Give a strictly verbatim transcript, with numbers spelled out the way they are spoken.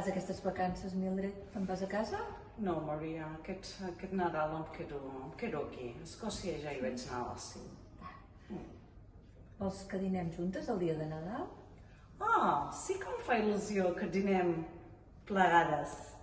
aquestes vacances, Mildred? Te'n vas a casa? No, Maria, aquest, aquest Nadal em quedo, em quedo aquí. A Escòcia ja hi vaig anar a l'estiu. Vols que dinem juntes el dia de Nadal? Ah, sí que em fa il·lusió que dinem plegades.